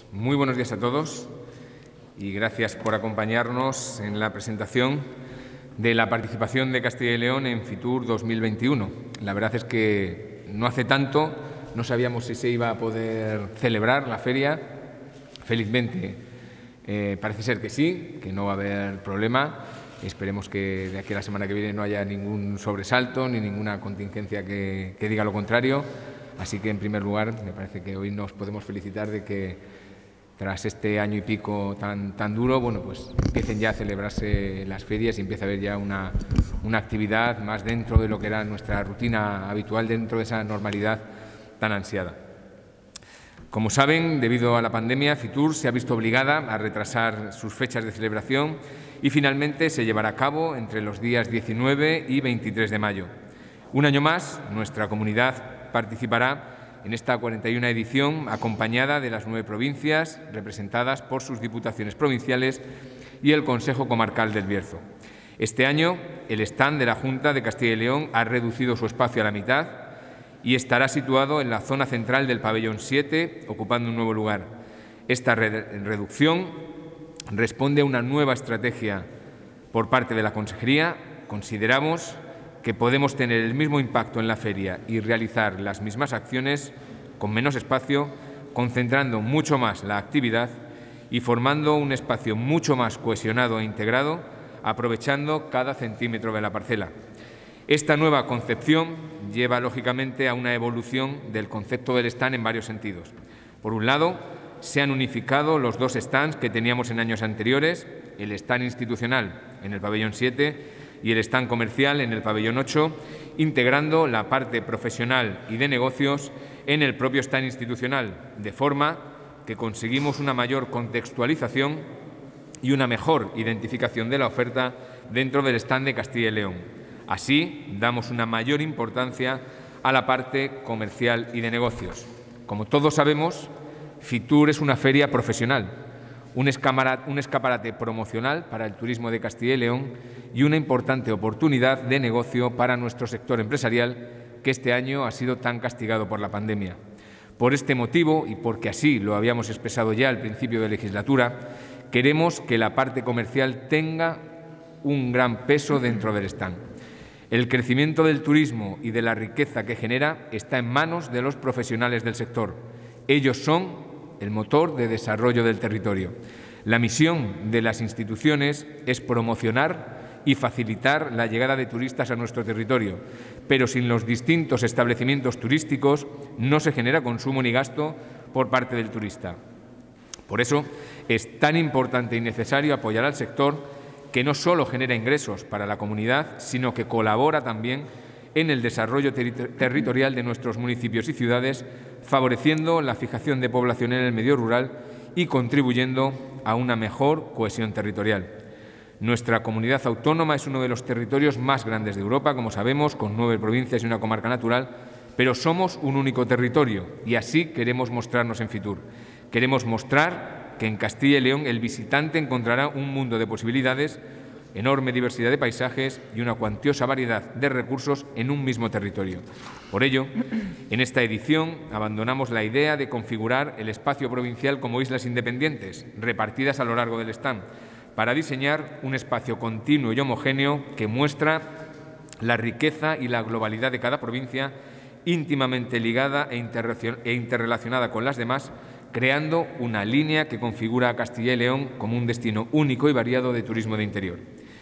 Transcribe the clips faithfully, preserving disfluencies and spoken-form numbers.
Muy buenos días a todos y gracias por acompañarnos en la presentación de la participación de Castilla y León en Fitur dos mil veintiuno. La verdad es que no hace tanto no sabíamos si se iba a poder celebrar la feria. Felizmente eh, parece ser que sí, que no va a haber problema. Esperemos que de aquí a la semana que viene no haya ningún sobresalto ni ninguna contingencia que, que diga lo contrario. Así que, en primer lugar, me parece que hoy nos podemos felicitar de que tras este año y pico tan, tan duro, bueno, pues empiecen ya a celebrarse las ferias y empieza a haber ya una, una actividad más dentro de lo que era nuestra rutina habitual, dentro de esa normalidad tan ansiada. Como saben, debido a la pandemia, Fitur se ha visto obligada a retrasar sus fechas de celebración y finalmente se llevará a cabo entre los días diecinueve y veintitrés de mayo. Un año más, nuestra comunidad participará en esta cuarenta y una edición, acompañada de las nueve provincias, representadas por sus diputaciones provinciales y el Consejo Comarcal del Bierzo. Este año, el stand de la Junta de Castilla y León ha reducido su espacio a la mitad y estará situado en la zona central del pabellón siete, ocupando un nuevo lugar. Esta reducción responde a una nueva estrategia por parte de la Consejería. Consideramos que podemos tener el mismo impacto en la feria y realizar las mismas acciones con menos espacio, concentrando mucho más la actividad y formando un espacio mucho más cohesionado e integrado, aprovechando cada centímetro de la parcela. Esta nueva concepción lleva, lógicamente, a una evolución del concepto del stand en varios sentidos. Por un lado, se han unificado los dos stands que teníamos en años anteriores, el stand institucional en el pabellón siete y el stand comercial en el pabellón ocho, integrando la parte profesional y de negocios en el propio stand institucional, de forma que conseguimos una mayor contextualización y una mejor identificación de la oferta dentro del stand de Castilla y León. Así, damos una mayor importancia a la parte comercial y de negocios. Como todos sabemos, Fitur es una feria profesional, un escaparate promocional para el turismo de Castilla y León y una importante oportunidad de negocio para nuestro sector empresarial, que este año ha sido tan castigado por la pandemia. Por este motivo, y porque así lo habíamos expresado ya al principio de legislatura, queremos que la parte comercial tenga un gran peso dentro del stand. El crecimiento del turismo y de la riqueza que genera está en manos de los profesionales del sector. Ellos son el motor de desarrollo del territorio. La misión de las instituciones es promocionar y facilitar la llegada de turistas a nuestro territorio, pero sin los distintos establecimientos turísticos no se genera consumo ni gasto por parte del turista. Por eso es tan importante y necesario apoyar al sector, que no solo genera ingresos para la comunidad, sino que colabora también en el desarrollo ter- territorial de nuestros municipios y ciudades, favoreciendo la fijación de población en el medio rural y contribuyendo a una mejor cohesión territorial. Nuestra comunidad autónoma es uno de los territorios más grandes de Europa, como sabemos, con nueve provincias y una comarca natural, pero somos un único territorio y así queremos mostrarnos en Fitur. Queremos mostrar que en Castilla y León el visitante encontrará un mundo de posibilidades, enorme diversidad de paisajes y una cuantiosa variedad de recursos en un mismo territorio. Por ello, en esta edición abandonamos la idea de configurar el espacio provincial como islas independientes, repartidas a lo largo del stand, para diseñar un espacio continuo y homogéneo que muestra la riqueza y la globalidad de cada provincia, íntimamente ligada e interrelacionada con las demás, creando una línea que configura a Castilla y León como un destino único y variado de turismo de interior.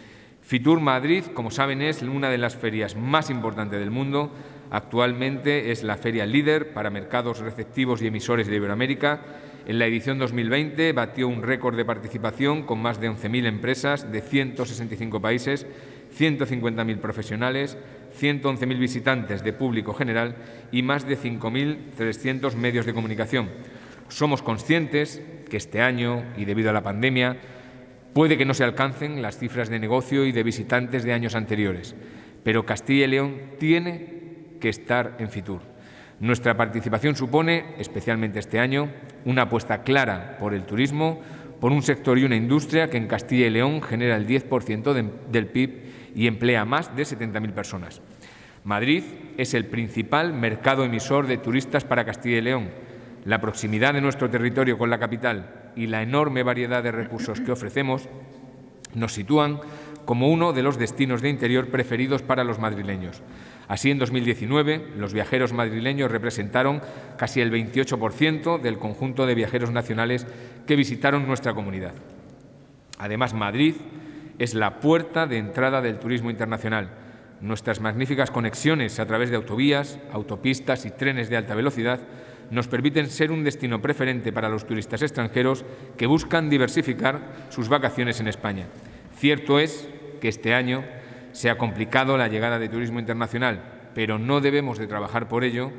Fitur Madrid, como saben, es una de las ferias más importantes del mundo. Actualmente es la feria líder para mercados receptivos y emisores de Iberoamérica. En la edición dos mil veinte batió un récord de participación con más de once mil empresas de ciento sesenta y cinco países, ciento cincuenta mil profesionales, ciento once mil visitantes de público general y más de cinco mil trescientos medios de comunicación. Somos conscientes que este año, y debido a la pandemia, puede que no se alcancen las cifras de negocio y de visitantes de años anteriores, pero Castilla y León tiene que estar en Fitur. Nuestra participación supone, especialmente este año, una apuesta clara por el turismo, por un sector y una industria que en Castilla y León genera el diez por ciento de, del P I B y emplea a más de setenta mil personas. Madrid es el principal mercado emisor de turistas para Castilla y León. la proximidad de nuestro territorio con la capital y la enorme variedad de recursos que ofrecemos nos sitúan como uno de los destinos de interior preferidos para los madrileños. Así, en dos mil diecinueve, los viajeros madrileños representaron casi el veintiocho por ciento del conjunto de viajeros nacionales que visitaron nuestra comunidad. Además, Madrid es la puerta de entrada del turismo internacional. Nuestras magníficas conexiones a través de autovías, autopistas y trenes de alta velocidad nos permiten ser un destino preferente para los turistas extranjeros que buscan diversificar sus vacaciones en España. Cierto es que este año se ha complicado la llegada de turismo internacional, pero no debemos de trabajar por ello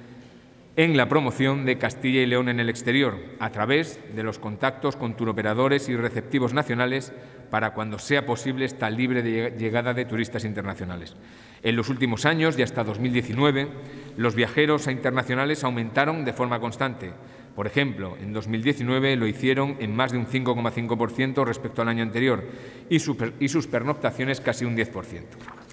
en la promoción de Castilla y León en el exterior, a través de los contactos con turoperadores y receptivos nacionales para cuando sea posible esta libre de llegada de turistas internacionales. En los últimos años y hasta dos mil diecinueve, los viajeros internacionales aumentaron de forma constante. Por ejemplo, en dos mil diecinueve lo hicieron en más de un cinco coma cinco por ciento respecto al año anterior y, super, y sus pernoctaciones casi un diez por ciento.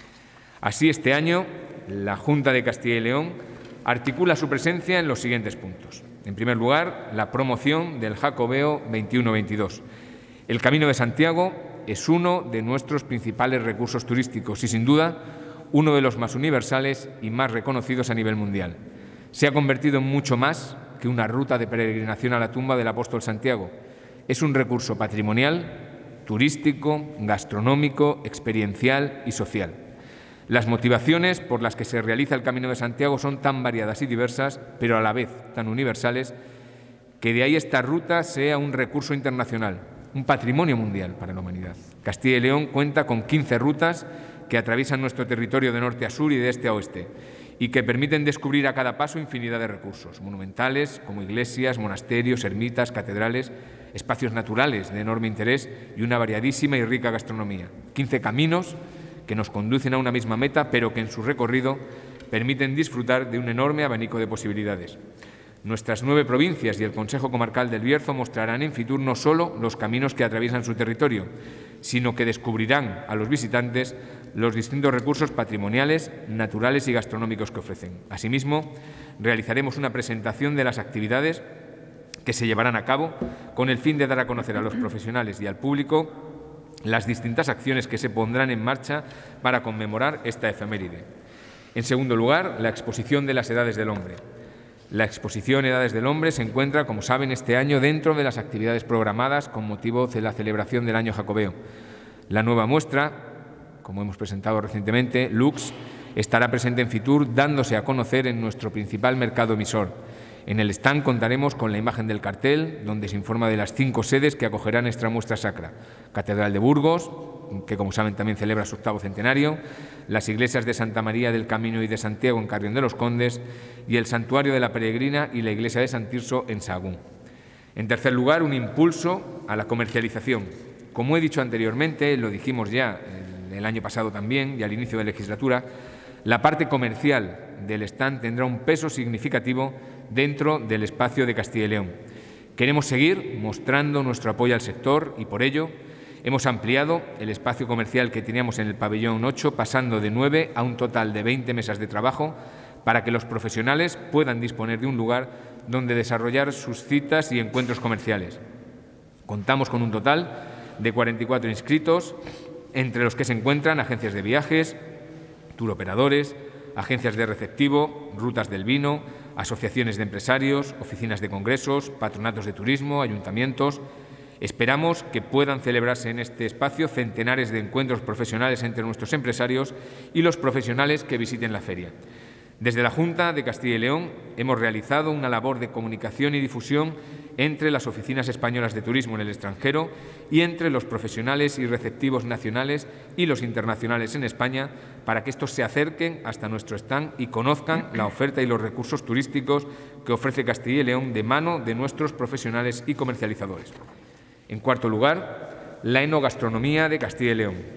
Así, este año, la Junta de Castilla y León articula su presencia en los siguientes puntos. En primer lugar, la promoción del Jacobeo veintiuno veintidós. El Camino de Santiago es uno de nuestros principales recursos turísticos y, sin duda, uno de los más universales y más reconocidos a nivel mundial. Se ha convertido en mucho más que una ruta de peregrinación a la tumba del apóstol Santiago. Es un recurso patrimonial, turístico, gastronómico, experiencial y social. Las motivaciones por las que se realiza el Camino de Santiago son tan variadas y diversas, pero a la vez tan universales, que de ahí esta ruta sea un recurso internacional, un patrimonio mundial para la humanidad. Castilla y León cuenta con quince rutas que atraviesan nuestro territorio de norte a sur y de este a oeste y que permiten descubrir a cada paso infinidad de recursos monumentales como iglesias, monasterios, ermitas, catedrales, espacios naturales de enorme interés y una variadísima y rica gastronomía. quince caminos que nos conducen a una misma meta, pero que en su recorrido permiten disfrutar de un enorme abanico de posibilidades. Nuestras nueve provincias y el Consejo Comarcal del Bierzo mostrarán en Fitur no solo los caminos que atraviesan su territorio, sino que descubrirán a los visitantes los distintos recursos patrimoniales, naturales y gastronómicos que ofrecen. Asimismo, realizaremos una presentación de las actividades que se llevarán a cabo con el fin de dar a conocer a los profesionales y al público las distintas acciones que se pondrán en marcha para conmemorar esta efeméride. En segundo lugar, la exposición de las edades del hombre. La exposición Edades del Hombre se encuentra, como saben, este año dentro de las actividades programadas con motivo de la celebración del Año Jacobeo. La nueva muestra, como hemos presentado recientemente, Lux, estará presente en Fitur, dándose a conocer en nuestro principal mercado emisor. En el stand contaremos con la imagen del cartel, donde se informa de las cinco sedes que acogerán esta muestra sacra. Catedral de Burgos, que como saben también celebra su octavo centenario, las iglesias de Santa María del Camino y de Santiago en Carrión de los Condes y el Santuario de la Peregrina y la iglesia de San Tirso en Sahagún. En tercer lugar, un impulso a la comercialización. Como he dicho anteriormente, lo dijimos ya el año pasado también y al inicio de la legislatura, la parte comercial del stand tendrá un peso significativo dentro del espacio de Castilla y León. Queremos seguir mostrando nuestro apoyo al sector y, por ello, hemos ampliado el espacio comercial que teníamos en el pabellón ocho, pasando de nueve a un total de veinte mesas de trabajo para que los profesionales puedan disponer de un lugar donde desarrollar sus citas y encuentros comerciales. Contamos con un total de cuarenta y cuatro inscritos, entre los que se encuentran agencias de viajes, turoperadores, agencias de receptivo, rutas del vino, asociaciones de empresarios, oficinas de congresos, patronatos de turismo, ayuntamientos. Esperamos que puedan celebrarse en este espacio centenares de encuentros profesionales entre nuestros empresarios y los profesionales que visiten la feria. Desde la Junta de Castilla y León hemos realizado una labor de comunicación y difusión entre las oficinas españolas de turismo en el extranjero y entre los profesionales y receptivos nacionales y los internacionales en España para que estos se acerquen hasta nuestro stand y conozcan la oferta y los recursos turísticos que ofrece Castilla y León de mano de nuestros profesionales y comercializadores. En cuarto lugar, la enogastronomía de Castilla y León.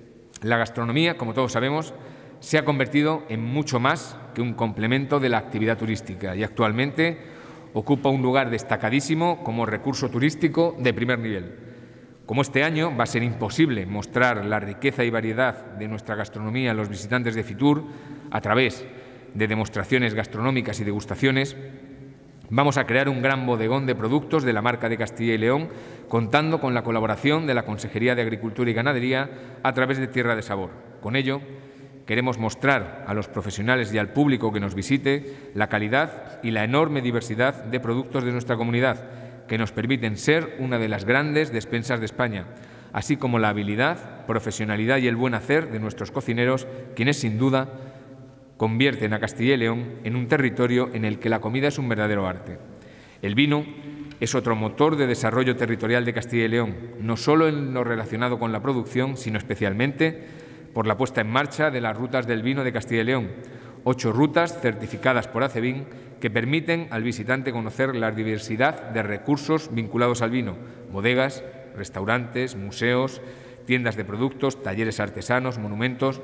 La gastronomía, como todos sabemos, se ha convertido en mucho más que un complemento de la actividad turística y actualmente ocupa un lugar destacadísimo como recurso turístico de primer nivel. Como este año va a ser imposible mostrar la riqueza y variedad de nuestra gastronomía a los visitantes de Fitur a través de demostraciones gastronómicas y degustaciones, Vamos a crear un gran bodegón de productos de la marca de Castilla y León, contando con la colaboración de la Consejería de Agricultura y Ganadería a través de Tierra de Sabor. Con ello, queremos mostrar a los profesionales y al público que nos visite la calidad y la enorme diversidad de productos de nuestra comunidad, que nos permiten ser una de las grandes despensas de España, así como la habilidad, profesionalidad y el buen hacer de nuestros cocineros, quienes sin duda convierten a Castilla y León en un territorio en el que la comida es un verdadero arte. El vino es otro motor de desarrollo territorial de Castilla y León, no solo en lo relacionado con la producción, sino especialmente por la puesta en marcha de las rutas del vino de Castilla y León, ocho rutas certificadas por ACEVIN que permiten al visitante conocer la diversidad de recursos vinculados al vino, bodegas, restaurantes, museos, tiendas de productos, talleres artesanos, monumentos,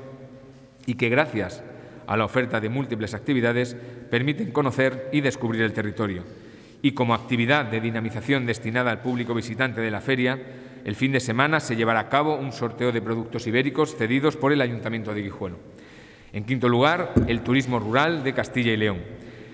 y que gracias a la oferta de múltiples actividades permiten conocer y descubrir el territorio. Y como actividad de dinamización destinada al público visitante de la feria, el fin de semana se llevará a cabo un sorteo de productos ibéricos cedidos por el Ayuntamiento de Guijuelo. En quinto lugar, el turismo rural de Castilla y León.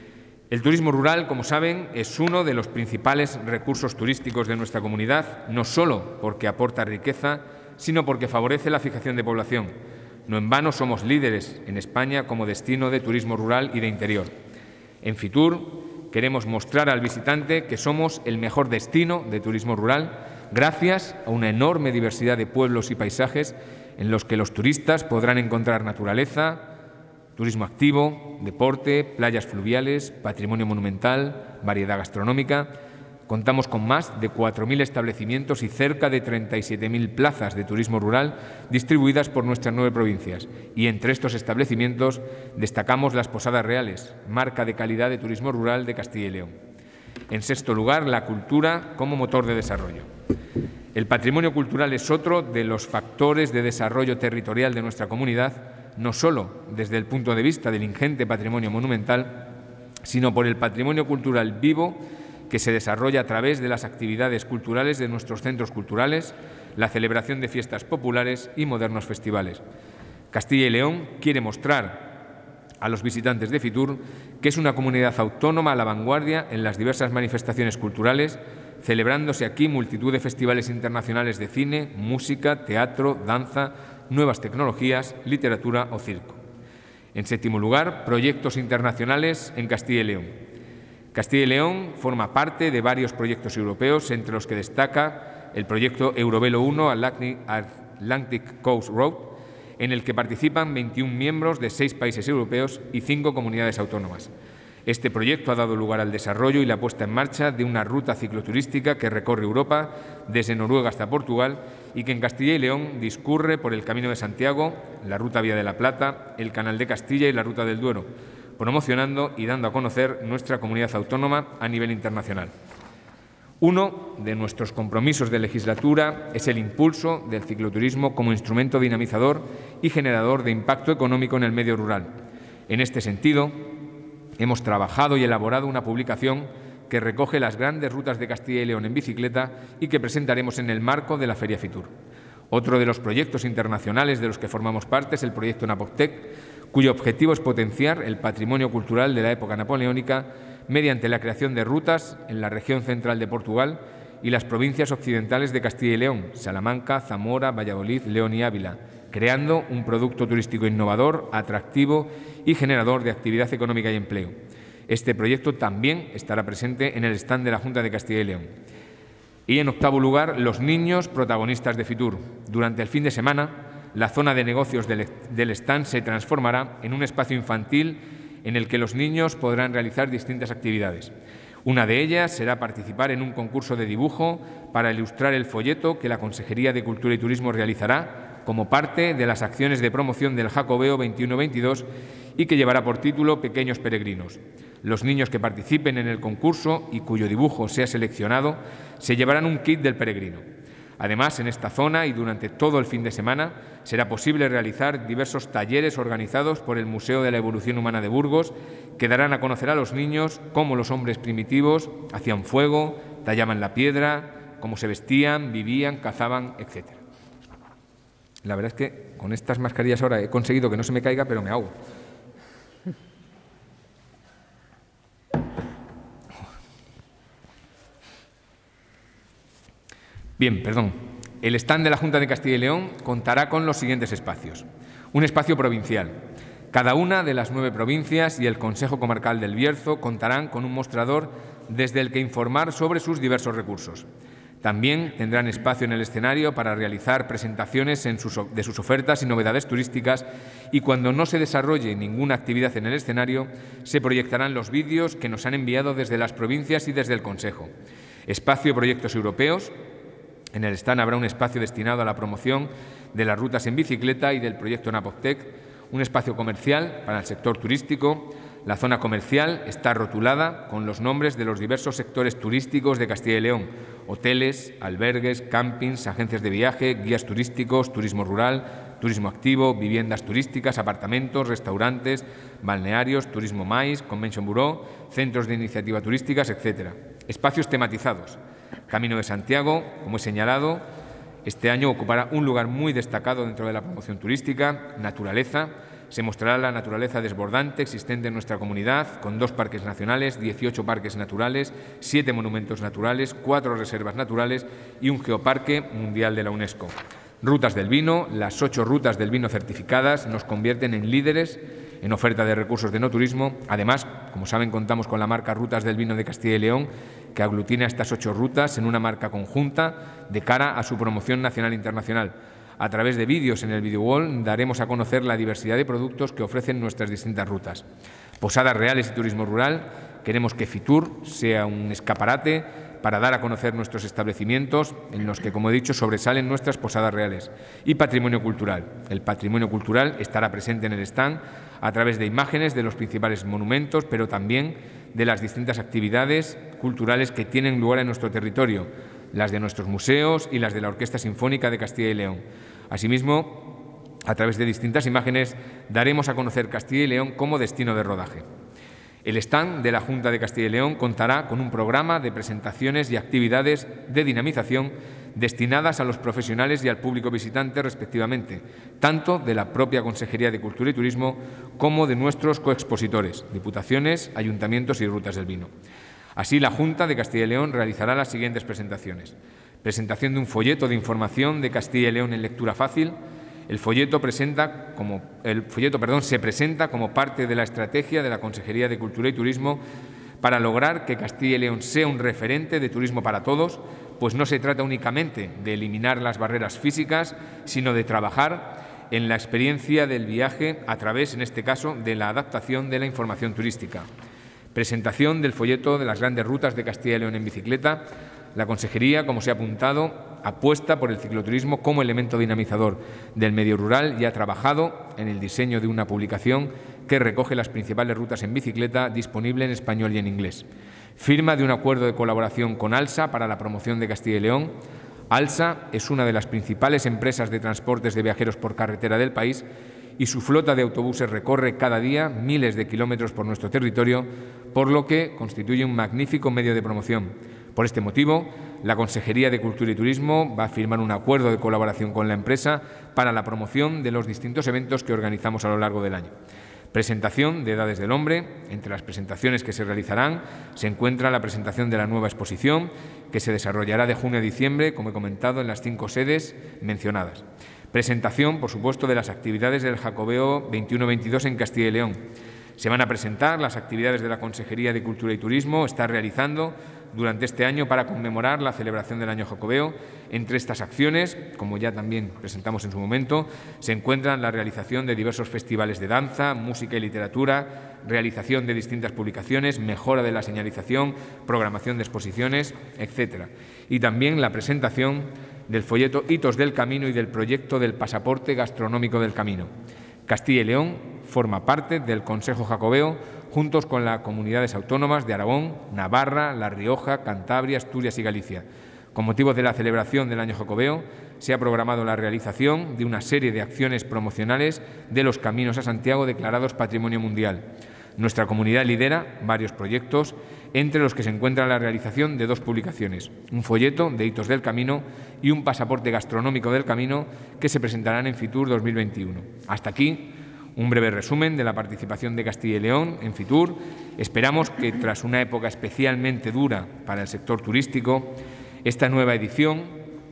El turismo rural, como saben, es uno de los principales recursos turísticos de nuestra comunidad, no solo porque aporta riqueza, sino porque favorece la fijación de población. No en vano somos líderes en España como destino de turismo rural y de interior. En Fitur queremos mostrar al visitante que somos el mejor destino de turismo rural gracias a una enorme diversidad de pueblos y paisajes en los que los turistas podrán encontrar naturaleza, turismo activo, deporte, playas fluviales, patrimonio monumental, variedad gastronómica. Contamos con más de cuatro mil establecimientos y cerca de treinta y siete mil plazas de turismo rural distribuidas por nuestras nueve provincias. Y entre estos establecimientos destacamos las Posadas Reales, marca de calidad de turismo rural de Castilla y León. En sexto lugar, la cultura como motor de desarrollo. El patrimonio cultural es otro de los factores de desarrollo territorial de nuestra comunidad, no solo desde el punto de vista del ingente patrimonio monumental, sino por el patrimonio cultural vivo que se desarrolla a través de las actividades culturales de nuestros centros culturales, la celebración de fiestas populares y modernos festivales. Castilla y León quiere mostrar a los visitantes de Fitur que es una comunidad autónoma a la vanguardia en las diversas manifestaciones culturales, celebrándose aquí multitud de festivales internacionales de cine, música, teatro, danza, nuevas tecnologías, literatura o circo. En séptimo lugar, proyectos internacionales en Castilla y León. Castilla y León forma parte de varios proyectos europeos, entre los que destaca el proyecto Eurovelo uno Atlantic Coast Road, en el que participan veintiún miembros de seis países europeos y cinco comunidades autónomas. Este proyecto ha dado lugar al desarrollo y la puesta en marcha de una ruta cicloturística que recorre Europa desde Noruega hasta Portugal y que en Castilla y León discurre por el Camino de Santiago, la Ruta Vía de la Plata, el Canal de Castilla y la Ruta del Duero, promocionando y dando a conocer nuestra comunidad autónoma a nivel internacional. Uno de nuestros compromisos de legislatura es el impulso del cicloturismo como instrumento dinamizador y generador de impacto económico en el medio rural. En este sentido, hemos trabajado y elaborado una publicación que recoge las grandes rutas de Castilla y León en bicicleta y que presentaremos en el marco de la Feria Fitur. Otro de los proyectos internacionales de los que formamos parte es el proyecto Napoctec, cuyo objetivo es potenciar el patrimonio cultural de la época napoleónica mediante la creación de rutas en la región central de Portugal y las provincias occidentales de Castilla y León, Salamanca, Zamora, Valladolid, León y Ávila, creando un producto turístico innovador, atractivo y generador de actividad económica y empleo. Este proyecto también estará presente en el stand de la Junta de Castilla y León. Y, en octavo lugar, los niños protagonistas de Fitur. Durante el fin de semana, la zona de negocios del, del stand se transformará en un espacio infantil en el que los niños podrán realizar distintas actividades. Una de ellas será participar en un concurso de dibujo para ilustrar el folleto que la Consejería de Cultura y Turismo realizará como parte de las acciones de promoción del Jacobeo veintiuno veintidós y que llevará por título Pequeños Peregrinos. Los niños que participen en el concurso y cuyo dibujo sea seleccionado se llevarán un kit del peregrino. Además, en esta zona y durante todo el fin de semana será posible realizar diversos talleres organizados por el Museo de la Evolución Humana de Burgos que darán a conocer a los niños cómo los hombres primitivos hacían fuego, tallaban la piedra, cómo se vestían, vivían, cazaban, etcétera. La verdad es que con estas mascarillas ahora he conseguido que no se me caiga, pero me ahogo. Bien, perdón. El stand de la Junta de Castilla y León contará con los siguientes espacios. Un espacio provincial. Cada una de las nueve provincias y el Consejo Comarcal del Bierzo contarán con un mostrador desde el que informar sobre sus diversos recursos. También tendrán espacio en el escenario para realizar presentaciones en sus, de sus ofertas y novedades turísticas, y cuando no se desarrolle ninguna actividad en el escenario, se proyectarán los vídeos que nos han enviado desde las provincias y desde el Consejo. Espacio Proyectos Europeos. En el stand habrá un espacio destinado a la promoción de las rutas en bicicleta y del proyecto Napoctec, un espacio comercial para el sector turístico. La zona comercial está rotulada con los nombres de los diversos sectores turísticos de Castilla y León: hoteles, albergues, campings, agencias de viaje, guías turísticos, turismo rural, turismo activo, viviendas turísticas, apartamentos, restaurantes, balnearios, turismo mais, convention bureau, centros de iniciativa turísticas, etcétera. Espacios tematizados. Camino de Santiago, como he señalado, este año ocupará un lugar muy destacado dentro de la promoción turística. Naturaleza. Se mostrará la naturaleza desbordante existente en nuestra comunidad, con dos parques nacionales, dieciocho parques naturales, siete monumentos naturales, cuatro reservas naturales y un geoparque mundial de la UNESCO. Rutas del vino. Las ocho rutas del vino certificadas nos convierten en líderes en oferta de recursos de no turismo. Además, como saben, contamos con la marca Rutas del Vino de Castilla y León, que aglutina estas ocho rutas en una marca conjunta de cara a su promoción nacional e internacional. A través de vídeos en el Video Wall daremos a conocer la diversidad de productos que ofrecen nuestras distintas rutas. Posadas reales y turismo rural. Queremos que Fitur sea un escaparate para dar a conocer nuestros establecimientos, en los que, como he dicho, sobresalen nuestras posadas reales. Y patrimonio cultural. El patrimonio cultural estará presente en el stand a través de imágenes de los principales monumentos, pero también de las distintas actividades culturales que tienen lugar en nuestro territorio, las de nuestros museos y las de la Orquesta Sinfónica de Castilla y León. Asimismo, a través de distintas imágenes, daremos a conocer Castilla y León como destino de rodaje. El stand de la Junta de Castilla y León contará con un programa de presentaciones y actividades de dinamización destinadas a los profesionales y al público visitante, respectivamente, tanto de la propia Consejería de Cultura y Turismo como de nuestros coexpositores, diputaciones, ayuntamientos y rutas del vino. Así, la Junta de Castilla y León realizará las siguientes presentaciones. Presentación de un folleto de información de Castilla y León en lectura fácil. El folleto, presenta como, el folleto perdón, se presenta como parte de la estrategia de la Consejería de Cultura y Turismo para lograr que Castilla y León sea un referente de turismo para todos, pues no se trata únicamente de eliminar las barreras físicas, sino de trabajar en la experiencia del viaje a través, en este caso, de la adaptación de la información turística. Presentación del folleto de las grandes rutas de Castilla y León en bicicleta. La Consejería, como se ha apuntado, apuesta por el cicloturismo como elemento dinamizador del medio rural y ha trabajado en el diseño de una publicación que recoge las principales rutas en bicicleta, disponible en español y en inglés. Firma de un acuerdo de colaboración con ALSA para la promoción de Castilla y León. ALSA es una de las principales empresas de transportes de viajeros por carretera del país y su flota de autobuses recorre cada día miles de kilómetros por nuestro territorio, por lo que constituye un magnífico medio de promoción. Por este motivo, la Consejería de Cultura y Turismo va a firmar un acuerdo de colaboración con la empresa para la promoción de los distintos eventos que organizamos a lo largo del año. Presentación de Edades del Hombre. Entre las presentaciones que se realizarán se encuentra la presentación de la nueva exposición, que se desarrollará de junio a diciembre, como he comentado, en las cinco sedes mencionadas. Presentación, por supuesto, de las actividades del Jacobeo veintiuno veintidós en Castilla y León. Se van a presentar las actividades de la Consejería de Cultura y Turismo está realizando durante este año para conmemorar la celebración del Año Jacobeo. Entre estas acciones, como ya también presentamos en su momento, se encuentran la realización de diversos festivales de danza, música y literatura, realización de distintas publicaciones, mejora de la señalización, programación de exposiciones, etcétera. Y también la presentación del folleto Hitos del Camino y del proyecto del Pasaporte Gastronómico del Camino. Castilla y León forma parte del Consejo Jacobeo, juntos con las comunidades autónomas de Aragón, Navarra, La Rioja, Cantabria, Asturias y Galicia. Con motivo de la celebración del Año Jacobeo, se ha programado la realización de una serie de acciones promocionales de los caminos a Santiago declarados Patrimonio Mundial. Nuestra comunidad lidera varios proyectos, entre los que se encuentra la realización de dos publicaciones, un folleto de Hitos del Camino y un pasaporte gastronómico del camino, que se presentarán en Fitur dos mil veintiuno. Hasta aquí un breve resumen de la participación de Castilla y León en Fitur. Esperamos que, tras una época especialmente dura para el sector turístico, esta nueva edición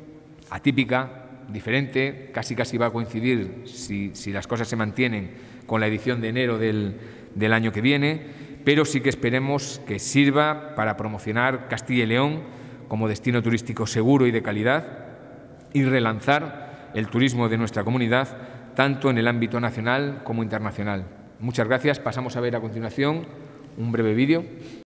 atípica, diferente, casi casi va a coincidir, si, si las cosas se mantienen, con la edición de enero del, del año que viene, pero sí que esperemos que sirva para promocionar Castilla y León como destino turístico seguro y de calidad y relanzar el turismo de nuestra comunidad, tanto en el ámbito nacional como internacional. Muchas gracias. Pasamos a ver a continuación un breve vídeo.